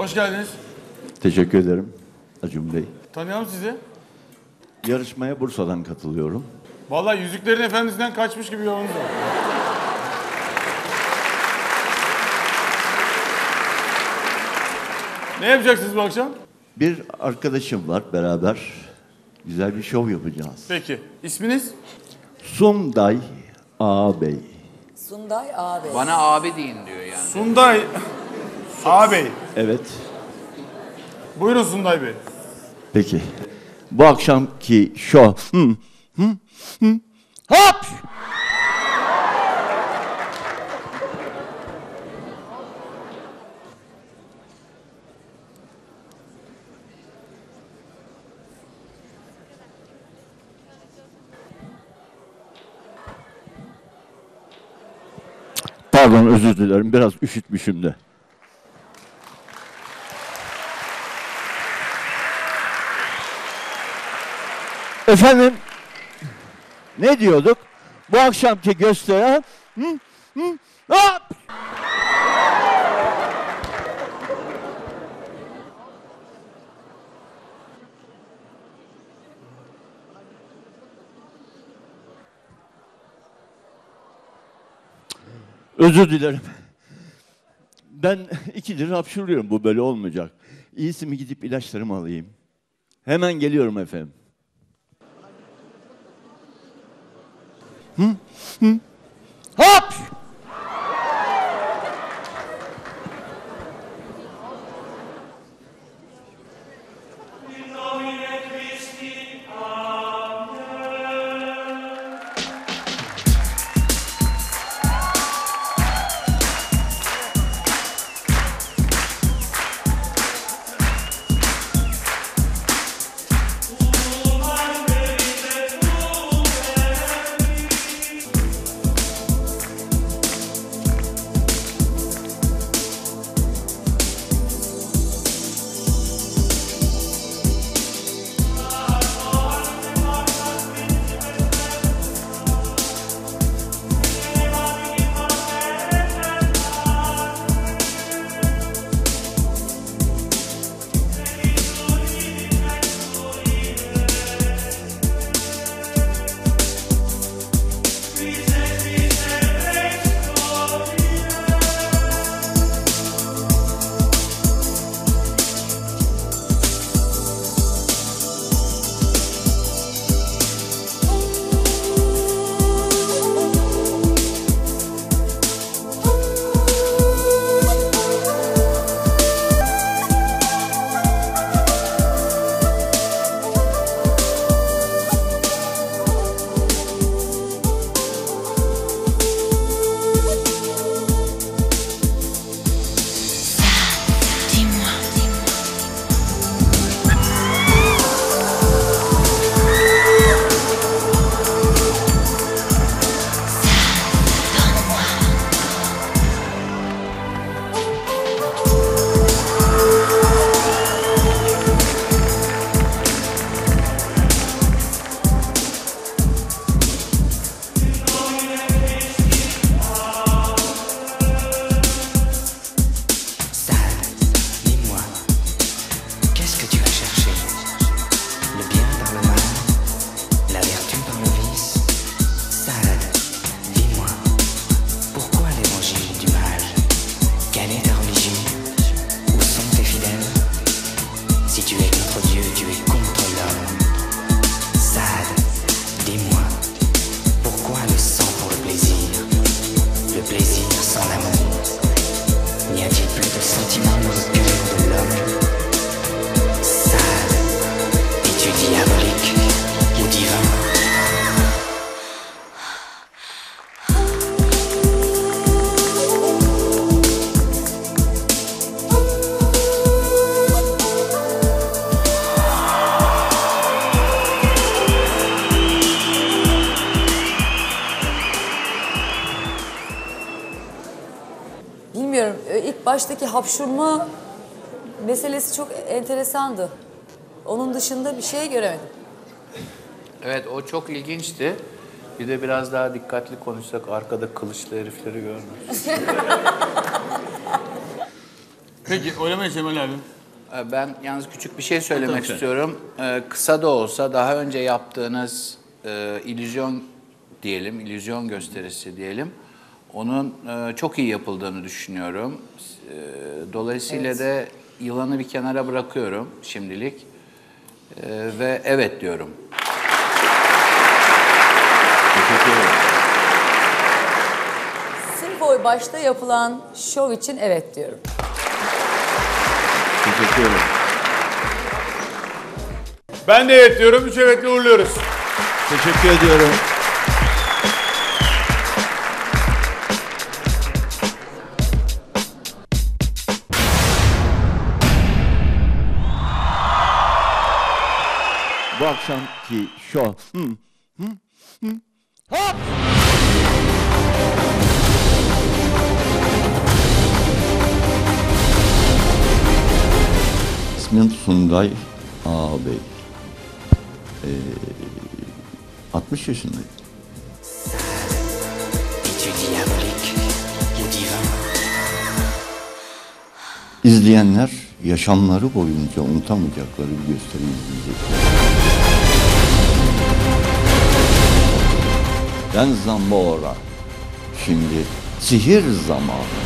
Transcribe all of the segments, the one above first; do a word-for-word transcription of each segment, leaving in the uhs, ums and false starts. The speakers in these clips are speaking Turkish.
Hoş geldiniz. Teşekkür ederim Acun Bey. Tanıyalım sizi. Yarışmaya Bursa'dan katılıyorum. Vallahi Yüzüklerin Efendisi'nden kaçmış gibi yolunuz var. Ne yapacaksınız bu akşam? Bir arkadaşım var, beraber güzel bir şov yapacağız. Peki. İsminiz? Sunday Ağabey. Sunday ağabey. Bana abi deyin diyor yani. Sunday ağabey. Evet. Buyurun Sunday Bey. Peki. Bu akşamki şov... Hı, hı, hı. Hop! Pardon, özür dilerim. Biraz üşütmüşüm de. Efendim, ne diyorduk? Bu akşamki gösteri... Hı, hı, hop! Özür dilerim. Ben ikidir hapşuruyorum. Bu böyle olmayacak. İyisi mi gidip ilaçlarımı alayım? Hemen geliyorum efendim. Hı? Hı? Hop! Bilmiyorum. İlk baştaki hapşurma meselesi çok enteresandı. Onun dışında bir şey göremedim. Evet, o çok ilginçti. Bir de biraz daha dikkatli konuşsak arkada kılıçlı herifleri görmüyoruz. Peki oylamayı Cemal abi. Ee, Ben yalnız küçük bir şey söylemek Tabii, tabii. istiyorum. Ee, kısa da olsa daha önce yaptığınız e, illüzyon diyelim, illüzyon gösterisi diyelim. Onun e, çok iyi yapıldığını düşünüyorum. E, dolayısıyla Evet. da yılanı bir kenara bırakıyorum şimdilik. E, ve evet diyorum. Teşekkür ederim. Simfoy başta yapılan şov için evet diyorum. Teşekkür ederim. Ben de evet diyorum. Üç evetle uğurluyoruz. Teşekkür ediyorum. Bu akşamki şov. Hı, hı, hı. Hop! İsmim Sunday Ağabey. Ee, altmış yaşındayım. Es-tu diabolique ou divin? İzleyenler yaşamları boyunca unutamayacakları bir gösteri izleyecekler. Ben Zambora. Şimdi sihir zamanı.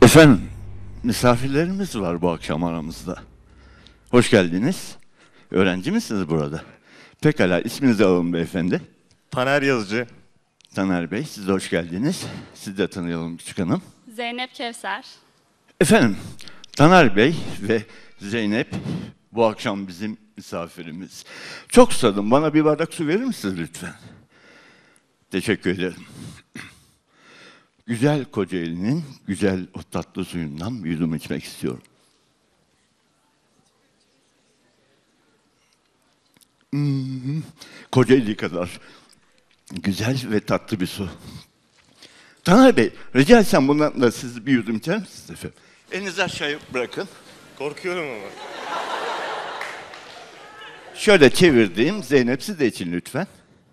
Efendim, misafirlerimiz var bu akşam aramızda. Hoş geldiniz. Öğrenci misiniz burada? Pekala, isminizi alalım beyefendi. Taner Yazıcı. Taner Bey, siz de hoş geldiniz. Sizi de tanıyalım küçük hanım. Zeynep Kevser. Efendim, Taner Bey ve Zeynep bu akşam bizim misafirimiz. Çok susadım, bana bir bardak su verir misiniz lütfen? Teşekkür ederim. Güzel Kocaeli'nin güzel o tatlı suyundan bir yudum içmek istiyorum. Hmm, Kocaeli kadar güzel ve tatlı bir su. Taner Bey, rica etsem bundan da siz bir yudum içer misiniz efendim? Elinizi aşağıya bırakın. Korkuyorum ama. Şöyle çevirdim, Zeynep siz de için lütfen.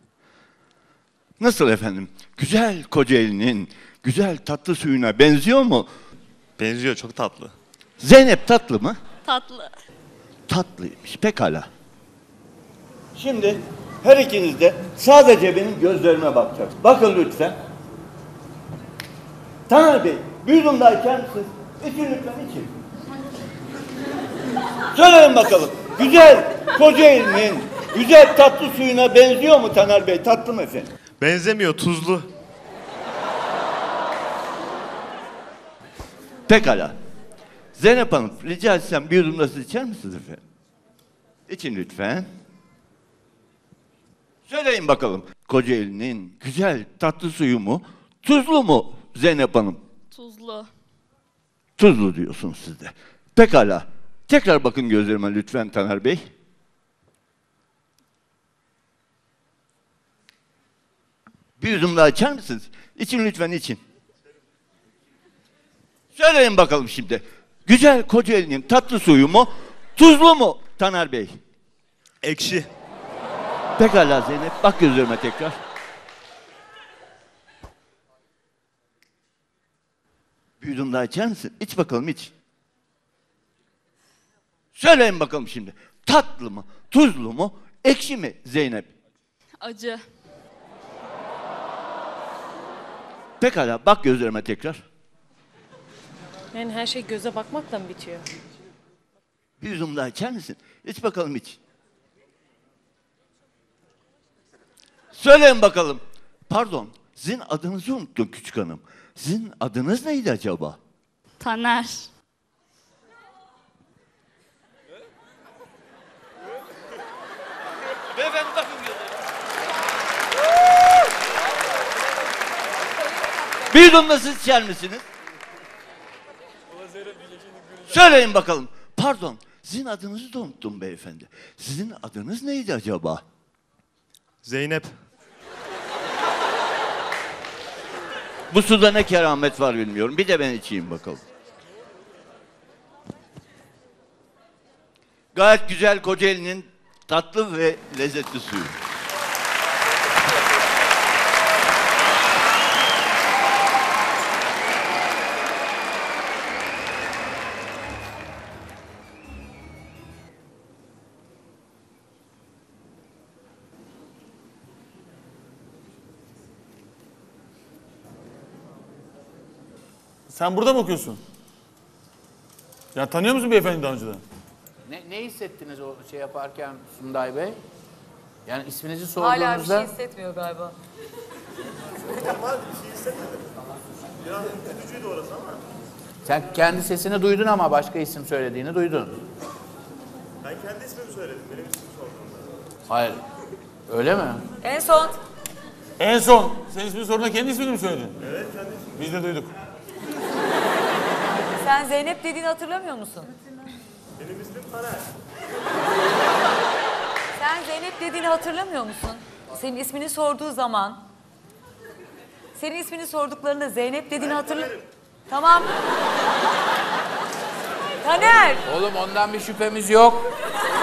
Nasıl efendim? Güzel Kocaeli'nin güzel tatlı suyuna benziyor mu? Benziyor, çok tatlı. Zeynep tatlı mı? Tatlı. Tatlıymış, pekala. Şimdi her ikiniz de sadece benim gözlerime bakacaksınız. Bakın lütfen. Taner Bey, bir yudum daha içer misiniz? İçin lütfen, için. Söyleyin bakalım. Güzel Kocaeli'nin güzel tatlı suyuna benziyor mu Taner Bey? Tatlı mı efendim? Benzemiyor, tuzlu. Pekala. Zeynep Hanım, rica etsem bir yudum da siz içer misiniz efendim? İçin lütfen. Söyleyin bakalım. Kocaeli'nin güzel tatlı suyu mu? Tuzlu mu Zeynep Hanım? Tuzlu. Tuzlu diyorsunuz siz de. Pekala. Tekrar bakın gözlerime lütfen Taner Bey. Bir yudum daha içer misiniz? İçin lütfen, için. Söyleyin bakalım şimdi. Güzel Kocaeli'nin tatlı suyu mu? Tuzlu mu Taner Bey? Ekşi. Pekala Zeynep, bak gözlerime tekrar. Bir yudum daha içer misin? İç bakalım, iç. Söyleyin bakalım şimdi. Tatlı mı, tuzlu mu, ekşi mi Zeynep? Acı. Pekala, bak gözlerime tekrar. Yani her şey göze bakmakla mı bitiyor? Bir yudum daha içer misin? İç bakalım, iç. Söyleyin bakalım. Pardon, sizin adınızı unuttum küçük hanım. Sizin adınız neydi acaba? Taner. Beyefendi bakın gözlerime. Bir yudum da siz içer misiniz? Söyleyin bakalım. Pardon, sizin adınızı da unuttum beyefendi. Sizin adınız neydi acaba? Zeynep. Bu suda ne keramet var bilmiyorum. Bir de ben içeyim bakalım. Gayet güzel Kocaeli'nin tatlı ve lezzetli suyu. Sen burada mı okuyorsun? Ya tanıyor musun beyefendi daha önceden? Ne, ne hissettiniz o şey yaparken Sunday Bey? Yani isminizi Hala bir sorduğunuzda... şey hissetmiyor galiba. Sen kendi sesini duydun ama başka isim söylediğini duydun. Ben kendi ismimi söyledim, benim ismimi sordum. Hayır. Öyle mi? En son En son senin ismini sorduğunda kendi ismini mi söyledin? Evet, kendi ismini. Biz de duyduk. sen Zeynep dediğini hatırlamıyor musun? Benim ismim Taner. Sen Zeynep dediğini hatırlamıyor musun? Senin ismini sorduğu zaman. Senin ismini sorduklarında Zeynep dediğini hatırla... Tamam. Taner. Oğlum ondan bir şüphemiz yok.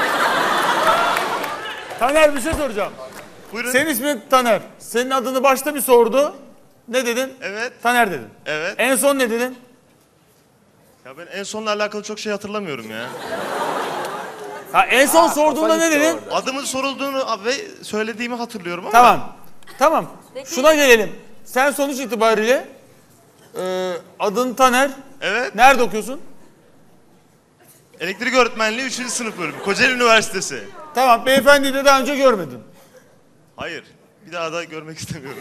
Taner, bir şey soracağım. Buyurun. Senin ismin Taner. Senin adını başta bir sordu. Ne dedin? Evet. Taner dedin. Evet. En son ne dedin? Ya ben en sonla alakalı çok şey hatırlamıyorum ya. Ha, en son sorduğunda kafa ne gitti dedin? orada. Adımın sorulduğunu ve söylediğimi hatırlıyorum ama. Tamam. Tamam. Peki. Şuna gelelim. Sen sonuç itibariyle Ee, adın Taner. Evet. Nerede okuyorsun? Elektrik öğretmenliği üçüncü sınıf bölümü. Kocaeli Üniversitesi. Tamam, beyefendiyi de daha önce görmedin. Hayır. Bir daha da görmek istemiyorum.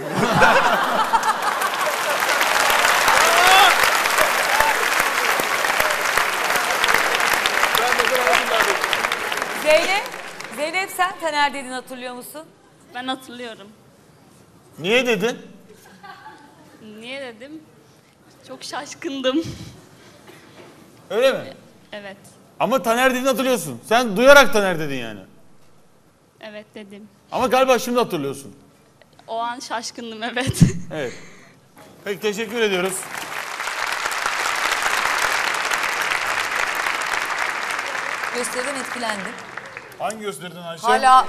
Zeynep, Zeynep sen Taner dediğini hatırlıyor musun? Ben hatırlıyorum. Niye dedin? Niye dedim? Çok şaşkındım. Öyle mi? Evet. Ama Taner dediğini hatırlıyorsun. Sen duyarak Taner dedin yani. Evet dedim. Ama galiba şimdi hatırlıyorsun. O an şaşkındım, evet. Evet. Peki, teşekkür ediyoruz. Gösteriden etkilendim. Hangi gösterdin Ayşe? Hala...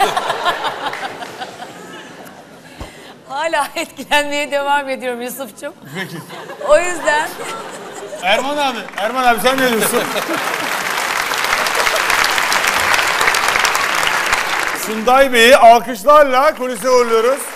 Hala etkilenmeye devam ediyorum Yusuf'cum. Peki. O yüzden... Erman abi, Erman abi sen ne diyorsun? Sunday Bey'i alkışlarla kulise uğurluyoruz.